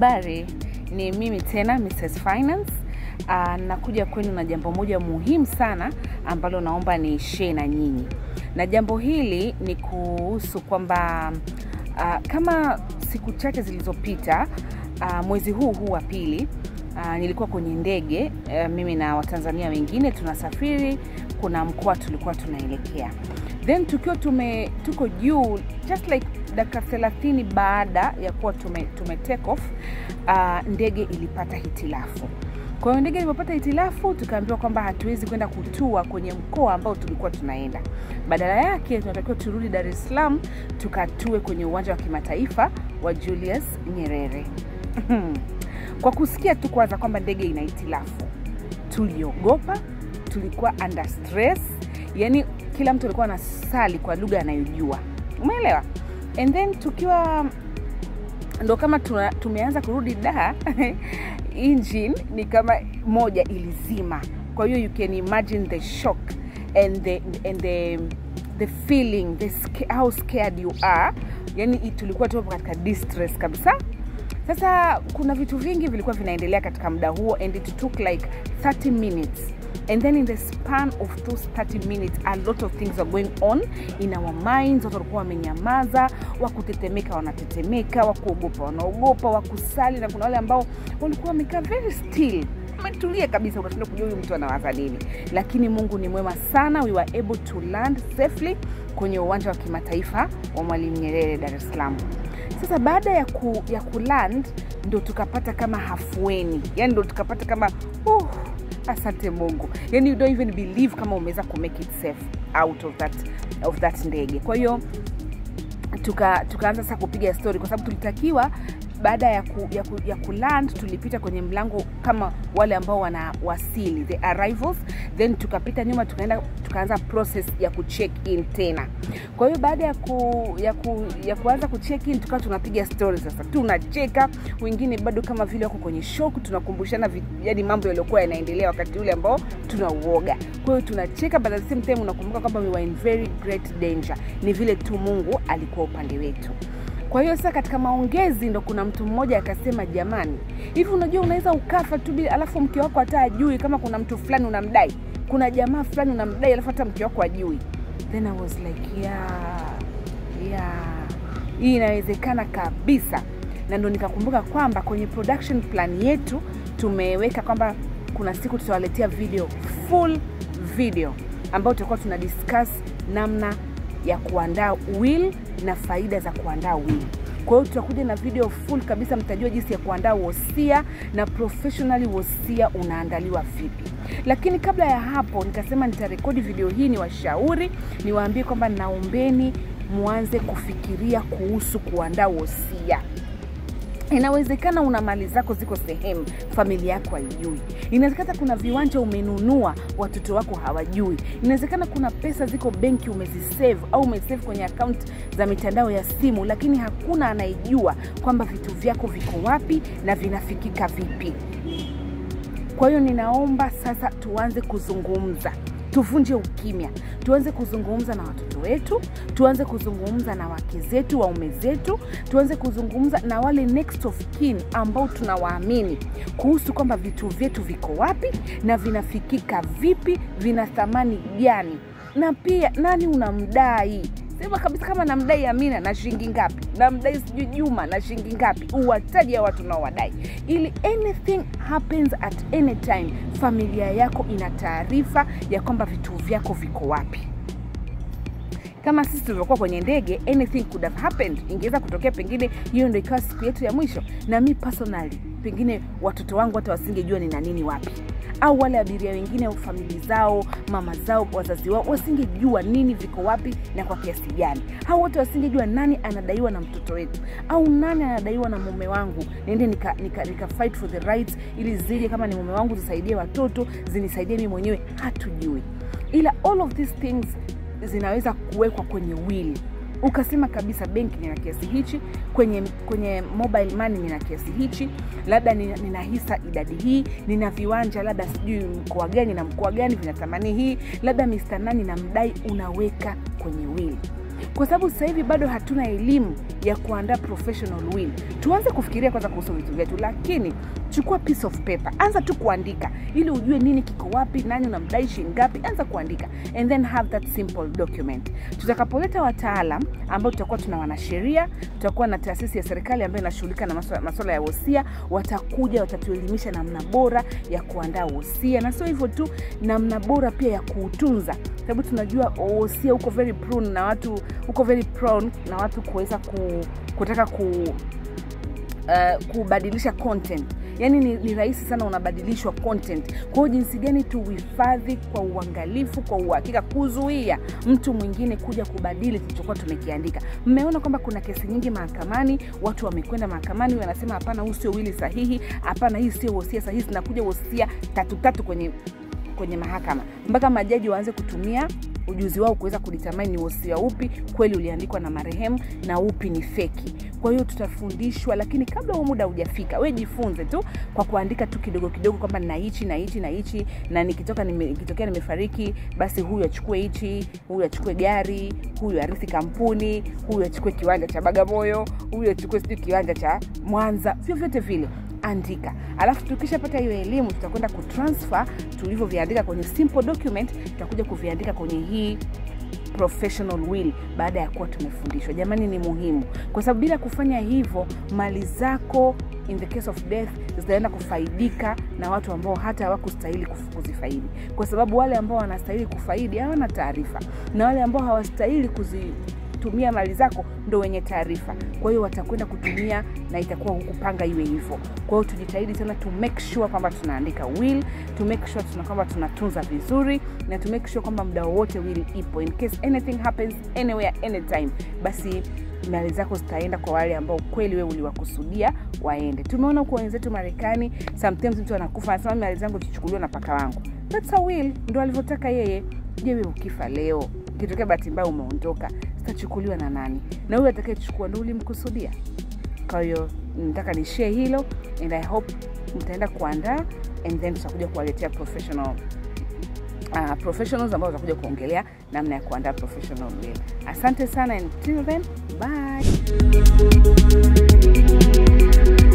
Habari, ni mimi tena Mrs. Finance. Nakuja kwenu na jambo moja muhimu sana ambalo naomba ni share na nyinyi. Na jambo hili ni kuhusu kwamba kama siku chache zilizopita, mwezi huu wa pili, nilikuwa kwenye ndege, mimi na Watanzania wengine tunasafiri, kuna mkoa tulikuwa tunaelekea. Then tuko juu just like dakika 30 baada ya kuwa tume take off, ndege ilipata hitilafu. Kwa hiyo ndege ilipopata hitilafu, tukaambiwa kwamba hatuwezi kwenda kutua kwenye mkoa ambao tulikuwa tunaenda. Badala yake tunatakiwa turudi Dar es Salaam tukatue kwenye uwanja wa kimataifa wa Julius Nyerere. Kwa kusikia tu kwanza kwamba ndege ina hitilafu, tuliogopa, tulikuwa under stress, yani kila mtu alikuwa anasali kwa lugha anayojua. Umeelewa? And then tukiwa ndo kama tumeanza kurudi Dar, engine ni kama moja ilizima. Kwa hiyo you can imagine the shock and the feeling, how scared you are. Yani tulikuwa tupo katika distress kabisa. Sasa kuna vitu vingi vilikuwa vinaendelea katika muda huo, and it took like 30 minutes. And then in the span of those 30 minutes, a lot of things are going on in our minds. Watu walikuwa wamenyamaza, wakutetemeka wanatetemeka, wakuogopa wanaogopa, wakusali, na kuna wale ambao walikuwa wamekaa very still, wametulia kabisa, unashindwa kujua huyu mtu anawaza nini. Lakini Mungu ni mwema sana. We were able to land safely kwenye uwanja wa kimataifa wa Mwalimu Nyerere, Dar es Salaam. Sasa baada ya kuland ndo tukapata kama hafueni. Yani ndo tukapata kama asante Mungu. Yani you don't even believe kama umeweza ku make it safe out of that ndege. Kwa hiyo tukaanza sasa kupiga story, kwa sababu tulitakiwa baada ya kuland tulipita kwenye mlango kama wale ambao wanawasili, the arrivals, then tukapita nyuma tukaanza process ya kucheck in tena. Kwa hiyo baada ya kuanza kucheck in tukawa tunapiga story sasa. Tunacheka, wengine bado kama vile wako kwenye shock, tunakumbushana yani mambo yaliokuwa yanaendelea wakati ule ambao tunauoga. Kwa hiyo tunacheka, but at the same time unakumbuka kwamba we were in very great danger. Ni vile tu Mungu alikuwa upande wetu. Kwa hiyo sasa katika maongezi ndo kuna mtu mmoja akasema, jamani, hivi unajua unaweza ukafa tu bila alafu mke wako hata ajui kama kuna mtu fulani unamdai. Kuna jamaa fulani unamdai alafu hata mke wako ajui. Then I was like, yeah. Hii inawezekana kabisa. Na ndo nikakumbuka kwamba kwenye production plan yetu tumeweka kwamba kuna siku tutawaletea full video ambayo tutakuwa tunadiscuss namna ya kuandaa will na faida za kuandaa will. Kwa hiyo tutakuja na video full kabisa, mtajua jinsi ya kuandaa wosia na professionally wosia unaandaliwa vipi. Lakini kabla ya hapo nikasema nitarekodi video hii ni washauri, niwaambie kwamba naombeni muanze kufikiria kuhusu kuandaa wosia. Inawezekana una mali zako ziko sehemu familia yako haijui. Inawezekana kuna viwanja umenunua watoto wako hawajui. Inawezekana kuna pesa ziko benki umezisave au umesave kwenye account za mitandao ya simu, lakini hakuna anayejua kwamba vitu vyako viko wapi na vinafikika vipi. Kwa hiyo ninaomba sasa tuanze kuzungumza. Tuvunje ukimya. Tuanze kuzungumza na watoto wetu, tuanze kuzungumza na wake zetu, waume zetu, tuanze kuzungumza na wale next of kin ambao tunawaamini kuhusu kwamba vitu vyetu viko wapi na vinafikika vipi, vina thamani gani. Na pia nani unamdai? Sema kabisa kama namdai Amina na shilingi ngapi, namdai sijui Juma na shilingi ngapi, uwataje watu na wadai, ili anything happens at any time familia yako ina taarifa ya kwamba vitu vyako viko wapi. Kama sisi tulivyokuwa kwenye ndege, anything could have happened. Ingeweza kutokea pengine hiyo ndio ikawa siku yetu ya mwisho, na mimi personally pengine watoto wangu hata wasingejua ni nini wapi, au wale abiria wengine au familia zao, mama zao, wazazi wao wasingejua nini viko wapi na kwa kiasi gani. Hao wote wasingejua nani anadaiwa na mtoto wetu, au nani anadaiwa na mume wangu, niende nika fight for the rights ili zije kama ni mume wangu zisaidie watoto, zinisaidie mimi mwenyewe, hatujui. Ila all of these things zinaweza kuwekwa kwenye will. Ukasema kabisa benki nina kiasi hichi, kwenye mobile money nina kiasi hichi, labda nina hisa idadi hii, nina viwanja labda sijui mkoa gani na mkoa gani vina thamani hii, labda Mr. nani na mdai, unaweka kwenye will. Kwa sababu sasa hivi bado hatuna elimu ya kuandaa professional will, tuanze kufikiria kwanza kuhusu vitu vyetu, lakini chukua piece of paper, anza tu kuandika ili ujue nini kiko wapi, nani unamdai shilingi ngapi, anza kuandika and then have that simple document. Tutakapoleta wataalamu ambao tutakuwa tuna wanasheria, tutakuwa na taasisi ya serikali ambayo inashughulika na masuala ya wosia, watakuja watatuelimisha namna bora ya kuandaa wosia, na sio hivyo tu, namna bora pia ya kuutunza, sababu tunajua wosia uko very prone na watu kuweza kutaka kubadilisha content. Yani ni rahisi sana unabadilishwa content. Kwa hiyo jinsi gani tuhifadhi kwa uangalifu, kwa uhakika, kuzuia mtu mwingine kuja kubadili kilichokuwa tumekiandika. Mmeona kwamba kuna kesi nyingi mahakamani, watu wamekwenda mahakamani wanasema hapana, huu sio wili sahihi, hapana hii sio wosia sahihi, zinakuja wosia tatu kwenye mahakama, mpaka majaji waanze kutumia ujuzi wao kuweza kudetermine ni wosia upi kweli uliandikwa na marehemu na upi ni feki. Kwa hiyo tutafundishwa, lakini kabla huo muda hujafika, wewe jifunze tu kwa kuandika tu kidogo kidogo kwamba na hichi na nikitokea nimefariki, basi huyu achukue hichi, huyu achukue gari, huyu arithi kampuni, huyu achukue kiwanja cha Bagamoyo, huyu achukue kiwanja cha Mwanza, vyote vile andika. Alafu tukishapata hiyo elimu, tutakwenda kutransfer tulivyoviandika kwenye simple document, tutakuja kuviandika kwenye hii professional will baada ya kuwa tumefundishwa. Jamani, ni muhimu, kwa sababu bila kufanya hivyo mali zako in the case of death zitaenda kufaidika na watu ambao hata hawakustahili kuzifaidi, kwa sababu wale ambao wanastahili kufaidi hawana taarifa, na wale ambao hawastahili kuzitumia mali zako ndio wenye taarifa. Kwa hiyo watakwenda kutumia na itakuwa hukupanga iwe hivyo. Kwa hiyo tujitahidi sana to make sure kwamba tunaandika will, to make sure kwamba tunatunza vizuri, na to make sure kwamba muda wote will ipo in case anything happens anywhere anytime, basi mali zako zitaenda kwa wale ambao kweli wewe uliwakusudia waende. Tumeona kwa wenzetu Marekani, sometimes mtu anakufa anasema mali zangu zichukuliwe na paka wangu. That's a will, ndio alivyotaka yeye. Je, wewe ukifa leo, kitokea bahati mbaya umeondoka, zitachukuliwa na nani? Na yule atakayechukua ndio ulimkusudia. Kwa hiyo nataka ni share hilo, and I hope mtaenda kuandaa, and then tutakuja kuwaletea professionals ambao watakuja kuongelea namna ya kuandaa professional will. Asante sana, and until then, bye.